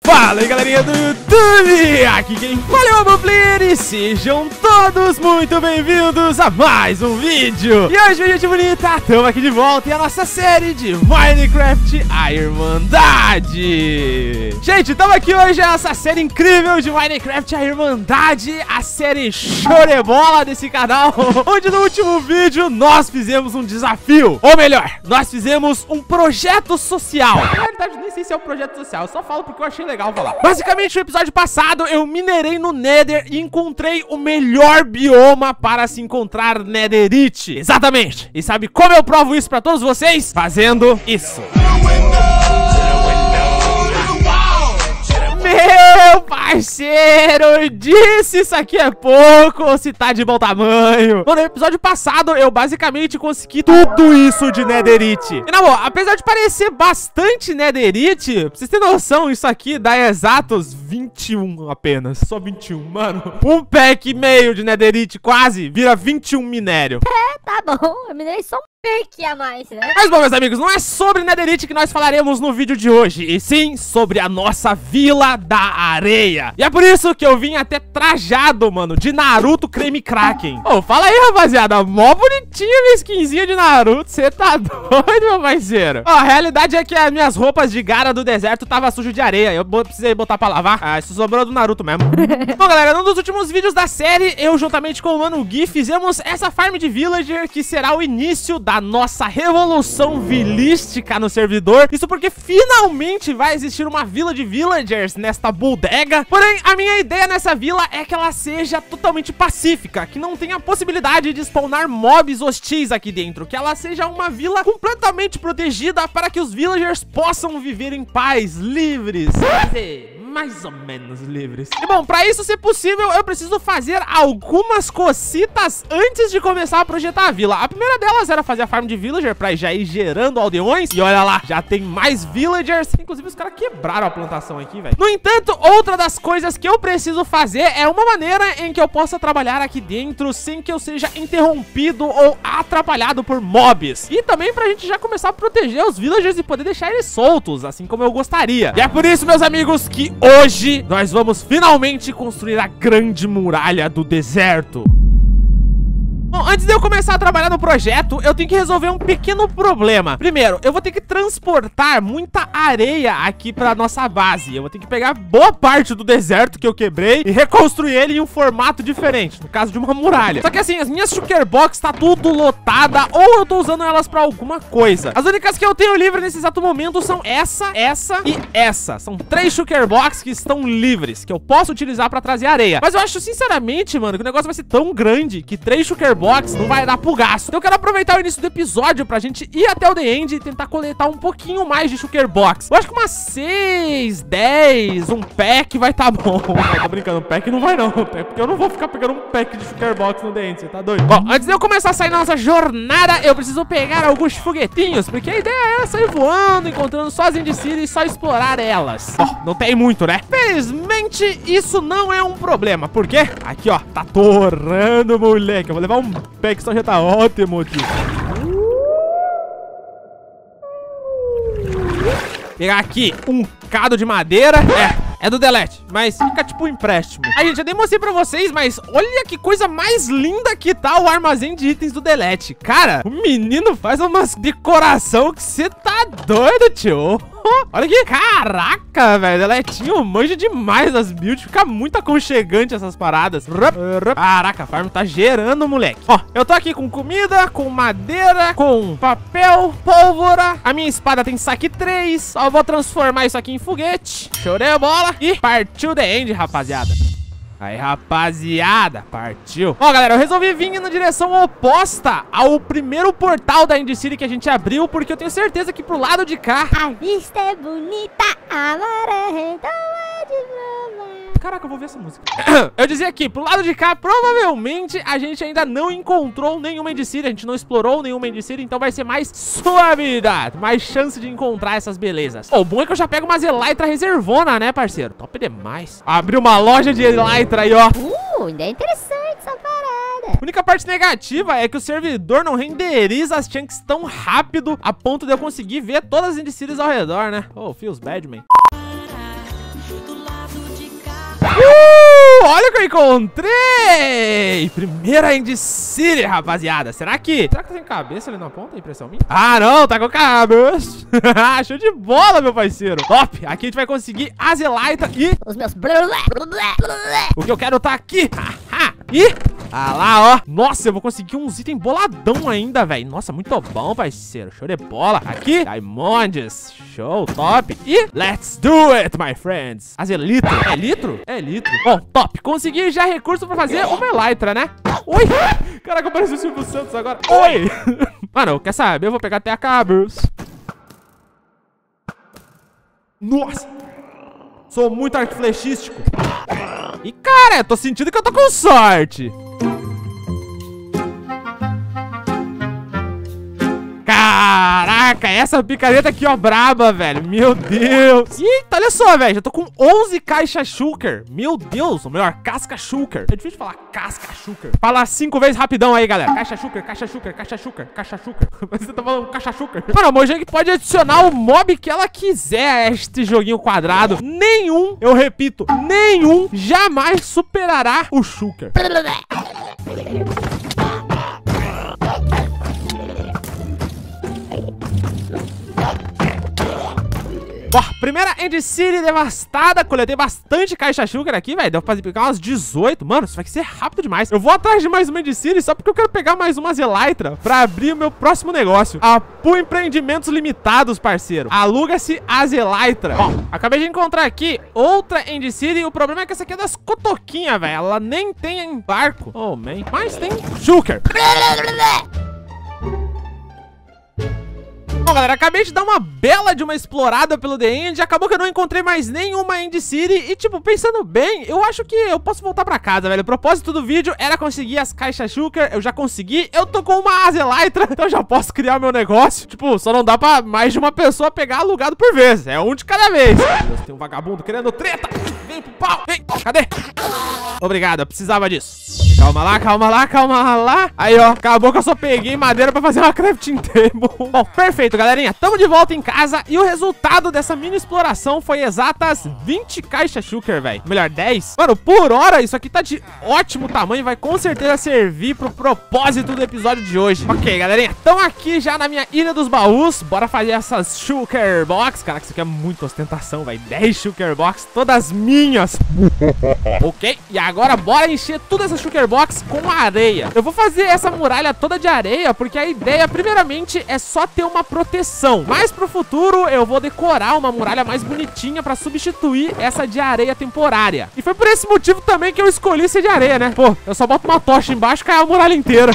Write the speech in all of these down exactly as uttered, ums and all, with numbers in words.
Fala aí, galerinha do YouTube, aqui quem fala é o Aboblir e sejam todos muito bem-vindos a mais um vídeo. E hoje, gente bonita, estamos aqui de volta em a nossa série de Minecraft A Irmandade. Gente, estamos aqui hoje em nossa série incrível de Minecraft A Irmandade, a série Chorebola desse canal, onde no último vídeo nós fizemos um desafio, ou melhor, nós fizemos um projeto social. Na verdade, nem sei se é um projeto social, eu só falo porque eu achei legal falar. Basicamente, no episódio passado, eu minerei no Nether e encontrei o melhor bioma para se encontrar Netherite. Exatamente. E sabe como eu provo isso para todos vocês? Fazendo isso. Meu parceiro, eu disse isso aqui é pouco ou se tá de bom tamanho. Mano, no episódio passado eu basicamente consegui tudo isso de Netherite. E na boa, apesar de parecer bastante Netherite, pra vocês terem noção, isso aqui dá exatos vinte e um apenas. Só vinte e um, mano. Um pack e meio de Netherite quase vira vinte e um minério. É, tá bom, eu minerei só um pack a mais, né? Mas bom, meus amigos, não é sobre Netherite que nós falaremos no vídeo de hoje, e sim sobre a nossa Vila da Areia. E é por isso que eu vim até trajado, mano, de Naruto Creme Kraken. Ô, oh, fala aí, rapaziada, mó bonitinha minha skinzinha de Naruto, você tá doido, meu parceiro? Ó, oh, a realidade é que as minhas roupas de Gara do deserto tava sujo de areia, eu precisei botar pra lavar. Ah, isso sobrou do Naruto mesmo. Bom, galera, num dos últimos vídeos da série, eu juntamente com o Mano Gui fizemos essa farm de villager que será o início da nossa revolução vilística no servidor. Isso porque finalmente vai existir uma vila de villagers nesta bodega. Porém, a minha ideia nessa vila é que ela seja totalmente pacífica, que não tenha possibilidade de spawnar mobs hostis aqui dentro, que ela seja uma vila completamente protegida para que os villagers possam viver em paz, livres. Quer dizer, mais ou menos livres. E bom, pra isso ser possível, eu preciso fazer algumas cocitas antes de começar a projetar a vila. A primeira delas era fazer a farm de villager pra já ir gerando aldeões. E olha lá, já tem mais villagers. Inclusive, os caras quebraram a plantação aqui, velho. No entanto, outra das coisas que eu preciso fazer é uma maneira em que eu possa trabalhar aqui dentro sem que eu seja interrompido ou atrapalhado por mobs. E também pra gente já começar a proteger os villagers e poder deixar eles soltos, assim como eu gostaria. E é por isso, meus amigos, que hoje nós vamos finalmente construir a grande muralha do deserto. Bom, antes de eu começar a trabalhar no projeto, eu tenho que resolver um pequeno problema. Primeiro, eu vou ter que transportar muita areia aqui pra nossa base. Eu vou ter que pegar boa parte do deserto que eu quebrei e reconstruir ele em um formato diferente, no caso de uma muralha. Só que assim, as minhas sugar box tá tudo lotada ou eu tô usando elas pra alguma coisa. As únicas que eu tenho livre nesse exato momento são essa, essa e essa. São três sugar box que estão livres, que eu posso utilizar pra trazer areia. Mas eu acho sinceramente, mano, que o negócio vai ser tão grande que três sugar box não vai dar pro gasto. Então eu quero aproveitar o início do episódio pra gente ir até o The End e tentar coletar um pouquinho mais de sugar box. Eu acho que umas seis, dez, um pack vai tá bom. Eu tô brincando, um pack não vai não, porque eu não vou ficar pegando um pack de sugar box no The End, você tá doido? Bom, antes de eu começar a sair na nossa jornada, eu preciso pegar alguns foguetinhos, porque a ideia é sair voando, encontrando só as Endicity e só explorar elas. Ó, não tem muito, né? Felizmente, isso não é um problema, porque aqui, ó, tá torrando, moleque. Eu vou levar um pack, só já tá ótimo aqui. Pegar aqui um cado de madeira. É, é do Delete, mas fica tipo um empréstimo. Aí, gente, eu demonstrei pra vocês, mas olha que coisa mais linda que tá o armazém de itens do Delete. Cara, o menino faz umas decoração que você tá doido, tio. Olha aqui, caraca, velho, Deletinho manja demais das builds. Fica muito aconchegante essas paradas. Caraca, a farm tá gerando, moleque. Ó, eu tô aqui com comida, com madeira, com papel, pólvora. A minha espada tem saque três. Ó, eu vou transformar isso aqui em foguete. Chorei a bola e partiu The End, rapaziada. Aí, rapaziada, partiu. Ó, galera, eu resolvi vir na direção oposta ao primeiro portal da Endicity que a gente abriu, porque eu tenho certeza que pro lado de cá a vista é bonita, a maré redonda de brava. Caraca, eu vou ver essa música. Eu dizia aqui, pro lado de cá, provavelmente a gente ainda não encontrou nenhuma Endicity, a gente não explorou nenhuma Endicity, então vai ser mais suavidade, mais chance de encontrar essas belezas. Oh, o bom é que eu já pego umas Elytra reservona, né, parceiro? Top demais. Abriu uma loja de Elytra aí, ó. Uh, ainda é interessante essa parada. A única parte negativa é que o servidor não renderiza as chunks tão rápido a ponto de eu conseguir ver todas as Endicities ao redor, né? Oh, feels bad, man. encontrei! Primeira End City, rapaziada. Será que... Será que tem cabeça ali na ponta? Impressão minha? Ah, não. Tá com cabeça. Show de bola, meu parceiro. Top. Aqui a gente vai conseguir Azeleita e... Os meus... O que eu quero tá aqui. E... Ah lá, ó. Nossa, eu vou conseguir uns itens boladão ainda, velho. Nossa, muito bom, parceiro. Show de bola. Aqui, Diamonds. Show, top. E let's do it, my friends. Azelitro. É litro? É litro. Bom, top. Consegui já recurso pra fazer uma Elytra, né? Oi. Caraca, apareceu o Silvio Santos agora. Oi. Mano, quer saber? Eu vou pegar até a cabeça. Nossa. Sou muito arco flechístico. E, cara, eu tô sentindo que eu tô com sorte. Caraca, essa picareta aqui, ó, braba, velho. Meu Deus. Eita, olha só, velho. Já tô com onze caixas Shulker. Meu Deus, o melhor, casca Shulker. É difícil falar casca Shulker. Fala cinco vezes rapidão aí, galera. Caixa Shulker, caixa Shulker, caixa Shulker, caixa Shulker. Mas você tá falando caixa Shulker. Mano, a Mojang pode adicionar o mob que ela quiser a este joguinho quadrado. Nenhum, eu repito, nenhum jamais superará o Shulker. Ó, primeira End City devastada. Coletei bastante caixa Shulker aqui, velho. Deu pra pegar umas dezoito. Mano, isso vai ser rápido demais. Eu vou atrás de mais uma End City só porque eu quero pegar mais uma Elytra pra abrir o meu próximo negócio. Apo empreendimentos limitados, parceiro. Aluga-se as Elytra. Ó, acabei de encontrar aqui outra End City. O problema é que essa aqui é das cotoquinhas, velho. Ela nem tem embarco. Oh, man. Mas tem Shulker. Bom, galera, acabei de dar uma bela de uma explorada pelo The End. Acabou que eu não encontrei mais nenhuma End City. E, tipo, pensando bem, eu acho que eu posso voltar pra casa, velho. O propósito do vídeo era conseguir as caixas Shulker. Eu já consegui. Eu tô com uma Azeleitra, então eu já posso criar meu negócio. Tipo, só não dá pra mais de uma pessoa pegar alugado por vez. É um de cada vez. Meu Deus, tem um vagabundo querendo treta. Vem pro pau. Vem. Cadê? Obrigado, eu precisava disso. Calma lá, calma lá, calma lá. Aí, ó, acabou que eu só peguei madeira pra fazer uma crafting table. Bom, perfeito, galerinha. Tamo de volta em casa e o resultado dessa mini exploração foi exatas vinte caixas Shulker, velho. Melhor, dez. Mano, por hora, isso aqui tá de ótimo tamanho. Vai com certeza servir pro propósito do episódio de hoje. Ok, galerinha, tamo aqui já na minha Ilha dos Baús. Bora fazer essas Shulker Box. Caraca, isso aqui é muita ostentação, velho. dez Shulker Box, todas minhas. Ok, e agora bora encher todas essas Shulker Box com areia. Eu vou fazer essa muralha toda de areia porque a ideia, primeiramente, é só ter uma proteção. Mas pro futuro eu vou decorar uma muralha mais bonitinha pra substituir essa de areia temporária. E foi por esse motivo também que eu escolhi ser de areia, né? Pô, eu só boto uma tocha embaixo e cai a muralha inteira.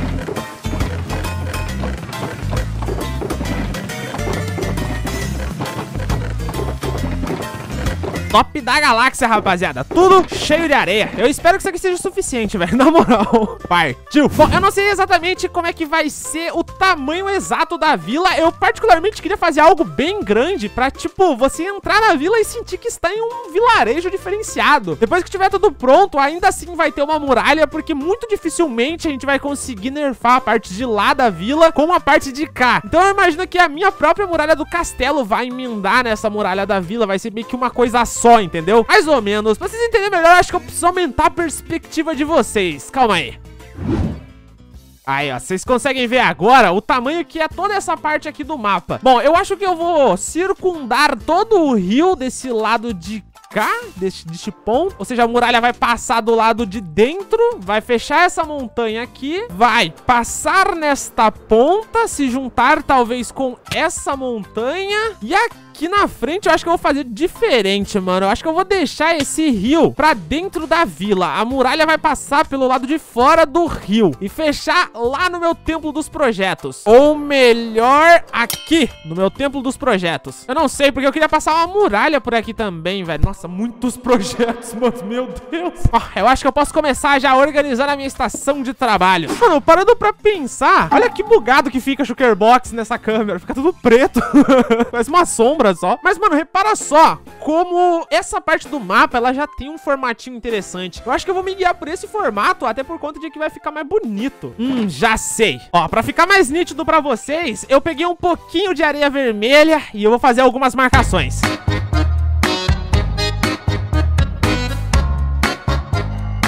Top da galáxia, rapaziada. Tudo cheio de areia. Eu espero que isso aqui seja o suficiente, velho. Na moral. Partiu. Bom, eu não sei exatamente como é que vai ser o tamanho exato da vila. Eu particularmente queria fazer algo bem grande pra, tipo, você entrar na vila e sentir que está em um vilarejo diferenciado. Depois que tiver tudo pronto, ainda assim vai ter uma muralha, porque muito dificilmente a gente vai conseguir nerfar a parte de lá da vila com a parte de cá. Então eu imagino que a minha própria muralha do castelo vai emendar nessa muralha da vila. Vai ser meio que uma coisa só, entendeu? Mais ou menos. Pra vocês entenderem melhor, acho que eu preciso aumentar a perspectiva de vocês. Calma aí. Aí, ó, vocês conseguem ver agora o tamanho que é toda essa parte aqui do mapa. Bom, eu acho que eu vou circundar todo o rio desse lado de cá, deste, deste ponto. Ou seja, a muralha vai passar do lado de dentro, vai fechar essa montanha aqui, vai passar nesta ponta, se juntar talvez com essa montanha. E aqui na frente eu acho que eu vou fazer diferente, mano. Eu acho que eu vou deixar esse rio pra dentro da vila. A muralha vai passar pelo lado de fora do rio e fechar lá no meu templo dos projetos. Ou melhor, aqui, no meu templo dos projetos. Eu não sei, porque eu queria passar uma muralha por aqui também, velho. Nossa, muitos projetos, mano. Meu Deus. Ó, eu acho que eu posso começar já organizando a minha estação de trabalho. Mano, parando pra pensar, olha que bugado que fica a Shulker Box nessa câmera. Fica tudo preto. Parece uma sombra só. Mas, mano, repara só como essa parte do mapa, ela já tem um formatinho interessante. Eu acho que eu vou me guiar por esse formato, até por conta de que vai ficar mais bonito. Hum, já sei. Ó, pra ficar mais nítido pra vocês, eu peguei um pouquinho de areia vermelha e eu vou fazer algumas marcações.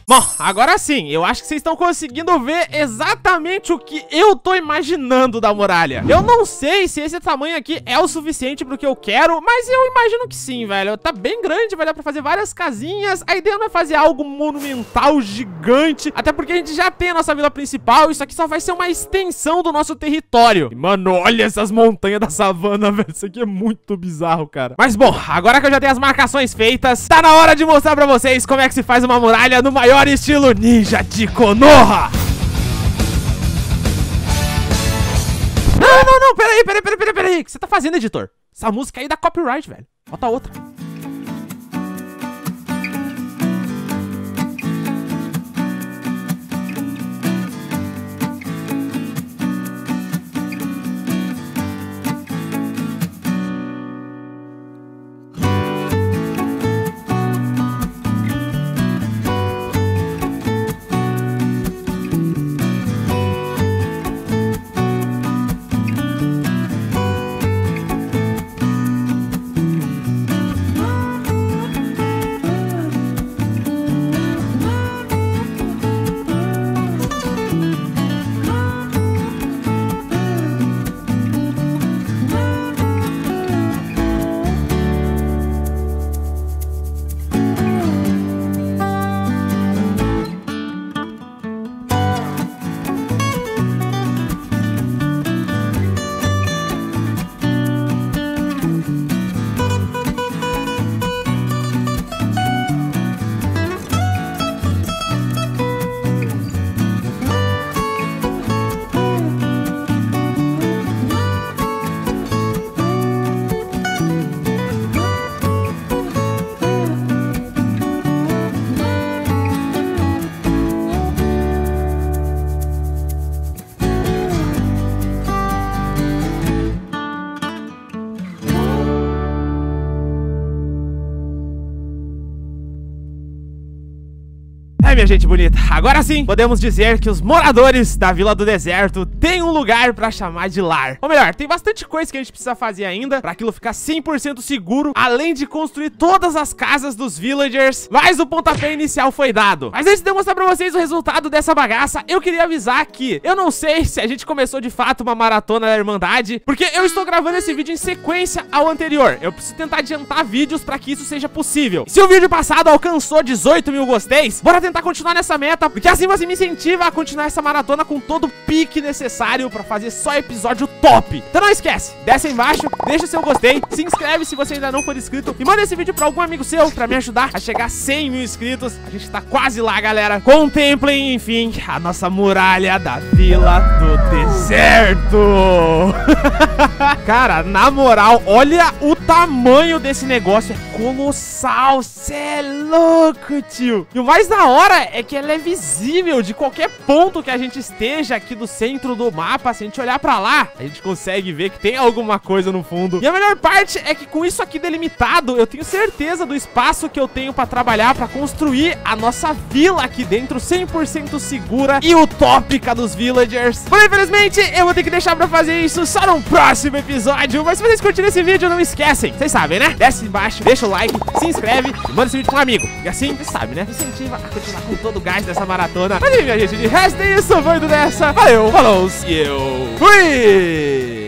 Bom, agora sim, eu acho que vocês estão conseguindo ver exatamente o que eu tô imaginando da muralha. Eu não sei se esse tamanho aqui é o suficiente pro que eu quero, mas eu imagino que sim, velho. Tá bem grande, vai dar pra fazer várias casinhas. A ideia não é fazer algo monumental, gigante, até porque a gente já tem a nossa vila principal. Isso aqui só vai ser uma extensão do nosso território. E, mano, olha essas montanhas da savana, velho. Isso aqui é muito bizarro, cara. Mas, bom, agora que eu já tenho as marcações feitas, tá na hora de mostrar pra vocês como é que se faz uma muralha no maior estilo ninja de Konoha. Não, não, não, peraí, peraí, peraí, peraí, peraí. O que você tá fazendo, editor? Essa música aí dá copyright, velho. Bota outra. Minha gente bonita, agora sim podemos dizer que os moradores da Vila do Deserto têm um lugar pra chamar de lar. Ou melhor, tem bastante coisa que a gente precisa fazer ainda pra aquilo ficar cem por cento seguro, além de construir todas as casas dos villagers, mas o pontapé inicial foi dado. Mas antes de eu mostrar pra vocês o resultado dessa bagaça, eu queria avisar que eu não sei se a gente começou de fato uma maratona da Irmandade, porque eu estou gravando esse vídeo em sequência ao anterior. Eu preciso tentar adiantar vídeos pra que isso seja possível. Se o vídeo passado alcançou dezoito mil gostéis, bora tentar continuar nessa meta, porque assim você me incentiva a continuar essa maratona com todo o pique necessário pra fazer só episódio top. Então não esquece, desce aí embaixo, deixa o seu gostei, se inscreve se você ainda não for inscrito e manda esse vídeo pra algum amigo seu pra me ajudar a chegar a cem mil inscritos. A gente tá quase lá, galera. Contemplem, enfim, a nossa muralha da Vila do Deserto. Cara, na moral, olha o tamanho desse negócio, é colossal, cê é louco, tio. E o mais da hora é que ela é visível de qualquer ponto que a gente esteja aqui do centro do mapa. Se a gente olhar pra lá, a gente consegue ver que tem alguma coisa no fundo. E a melhor parte é que com isso aqui delimitado, eu tenho certeza do espaço que eu tenho pra trabalhar, pra construir a nossa vila aqui dentro, cem por cento segura e utópica dos villagers. Mas infelizmente, eu vou ter que deixar pra fazer isso só no próximo episódio. Mas se vocês curtirem esse vídeo, não esquecem, vocês sabem, né? Desce embaixo, deixa o like, se inscreve e manda esse vídeo pra um amigo. E assim, vocês sabem, né? Incentiva a continuar com todo o gás dessa maratona. Mas aí, minha gente, de resto é isso, foi tudo dessa. Valeu, falou, e eu fui!